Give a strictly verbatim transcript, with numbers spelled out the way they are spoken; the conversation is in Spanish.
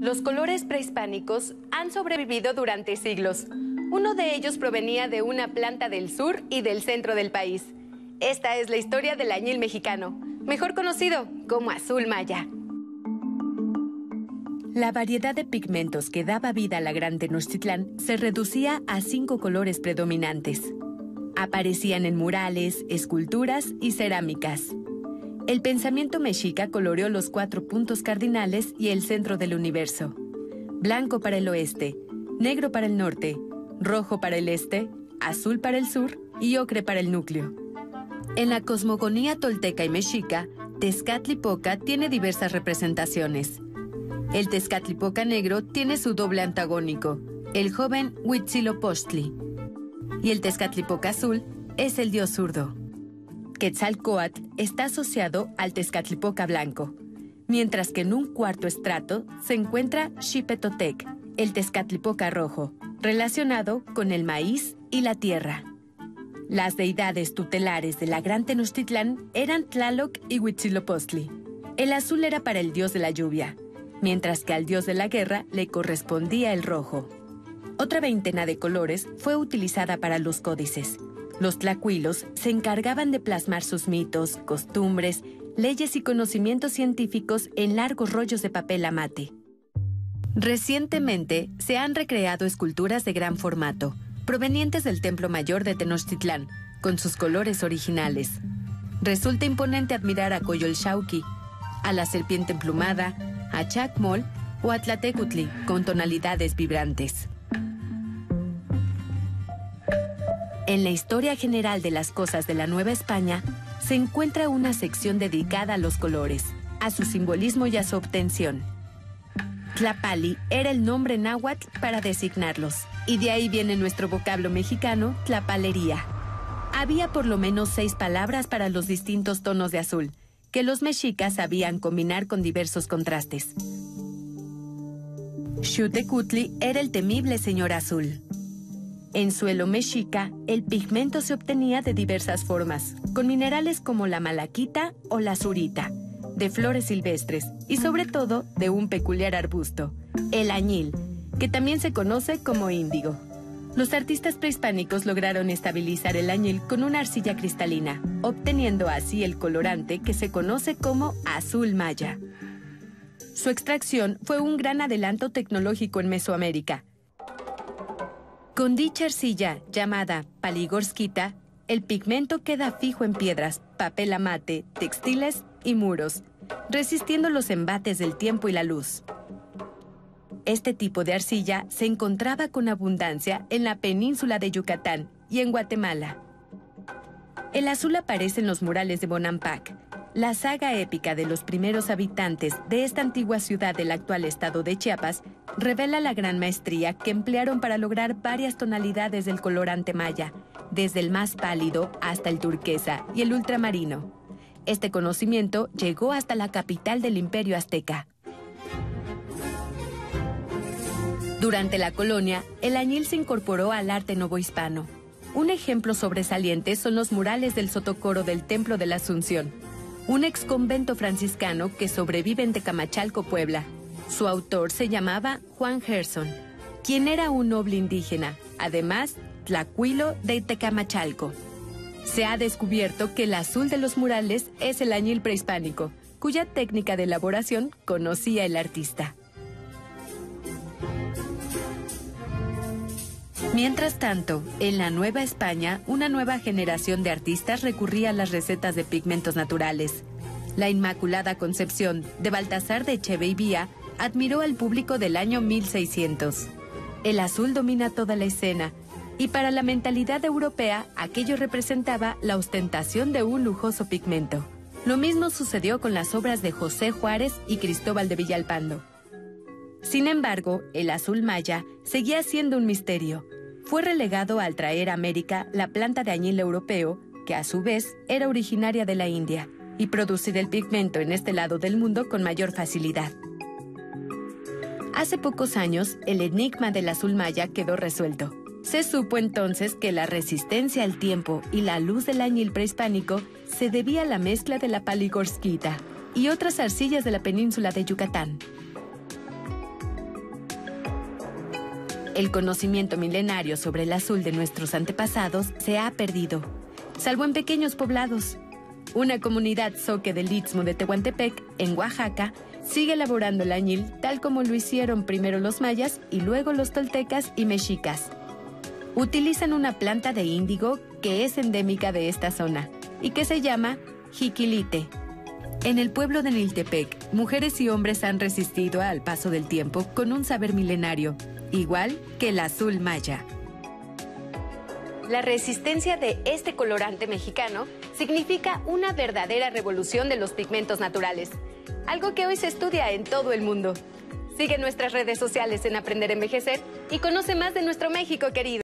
Los colores prehispánicos han sobrevivido durante siglos. Uno de ellos provenía de una planta del sur y del centro del país. Esta es la historia del añil mexicano, mejor conocido como azul maya. La variedad de pigmentos que daba vida a la Gran Tenochtitlán se reducía a cinco colores predominantes. Aparecían en murales, esculturas y cerámicas. El pensamiento mexica coloreó los cuatro puntos cardinales y el centro del universo. Blanco para el oeste, negro para el norte, rojo para el este, azul para el sur y ocre para el núcleo. En la cosmogonía tolteca y mexica, Tezcatlipoca tiene diversas representaciones. El Tezcatlipoca negro tiene su doble antagónico, el joven Huitzilopochtli. Y el Tezcatlipoca azul es el dios zurdo. Quetzalcóatl está asociado al Tezcatlipoca blanco, mientras que en un cuarto estrato se encuentra Xipetotec, el Tezcatlipoca rojo, relacionado con el maíz y la tierra. Las deidades tutelares de la Gran Tenochtitlán eran Tlaloc y Huitzilopochtli. El azul era para el dios de la lluvia, mientras que al dios de la guerra le correspondía el rojo. Otra veintena de colores fue utilizada para los códices. Los tlacuilos se encargaban de plasmar sus mitos, costumbres, leyes y conocimientos científicos en largos rollos de papel amate. Recientemente se han recreado esculturas de gran formato, provenientes del Templo Mayor de Tenochtitlán, con sus colores originales. Resulta imponente admirar a Coyolxauhqui, a la serpiente emplumada, a Chacmol o a Tlatecutli, con tonalidades vibrantes. En la historia general de las cosas de la Nueva España, se encuentra una sección dedicada a los colores, a su simbolismo y a su obtención. Tlapali era el nombre náhuatl para designarlos, y de ahí viene nuestro vocablo mexicano, tlapalería. Había por lo menos seis palabras para los distintos tonos de azul, que los mexicas sabían combinar con diversos contrastes. Xutecutli era el temible señor azul. En suelo mexica, el pigmento se obtenía de diversas formas, con minerales como la malaquita o la zurita, de flores silvestres y sobre todo de un peculiar arbusto, el añil, que también se conoce como índigo. Los artistas prehispánicos lograron estabilizar el añil con una arcilla cristalina, obteniendo así el colorante que se conoce como azul maya. Su extracción fue un gran adelanto tecnológico en Mesoamérica. Con dicha arcilla, llamada paligorskita, el pigmento queda fijo en piedras, papel amate, textiles y muros, resistiendo los embates del tiempo y la luz. Este tipo de arcilla se encontraba con abundancia en la península de Yucatán y en Guatemala. El azul aparece en los murales de Bonampak, la saga épica de los primeros habitantes de esta antigua ciudad del actual estado de Chiapas, revela la gran maestría que emplearon para lograr varias tonalidades del colorante maya, desde el más pálido hasta el turquesa y el ultramarino. Este conocimiento llegó hasta la capital del Imperio Azteca. Durante la colonia, el añil se incorporó al arte novohispano. Un ejemplo sobresaliente son los murales del sotocoro del Templo de la Asunción, un exconvento franciscano que sobrevive en Tecamachalco, Puebla. Su autor se llamaba Juan Gerson, quien era un noble indígena, además tlacuilo de Tecamachalco. Se ha descubierto que el azul de los murales es el añil prehispánico, cuya técnica de elaboración conocía el artista. Mientras tanto, en la Nueva España, una nueva generación de artistas recurría a las recetas de pigmentos naturales. La Inmaculada Concepción, de Baltasar de Echeveivía, admiró al público del año mil seiscientos. El azul domina toda la escena, y para la mentalidad europea, aquello representaba la ostentación de un lujoso pigmento. Lo mismo sucedió con las obras de José Juárez y Cristóbal de Villalpando. Sin embargo, el azul maya seguía siendo un misterio. Fue relegado al traer a América la planta de añil europeo, que a su vez era originaria de la India, y producir el pigmento en este lado del mundo con mayor facilidad. Hace pocos años, el enigma del azul maya quedó resuelto. Se supo entonces que la resistencia al tiempo y la luz del añil prehispánico se debía a la mezcla de la paligorskita y otras arcillas de la península de Yucatán. El conocimiento milenario sobre el azul de nuestros antepasados se ha perdido, salvo en pequeños poblados. Una comunidad zoque del Istmo de Tehuantepec, en Oaxaca, sigue elaborando el añil tal como lo hicieron primero los mayas y luego los toltecas y mexicas. Utilizan una planta de índigo que es endémica de esta zona y que se llama jiquilite. En el pueblo de Niltepec, mujeres y hombres han resistido al paso del tiempo con un saber milenario, igual que el azul maya. La resistencia de este colorante mexicano significa una verdadera revolución de los pigmentos naturales, algo que hoy se estudia en todo el mundo. Sigue nuestras redes sociales en Aprender a Envejecer y conoce más de nuestro México querido.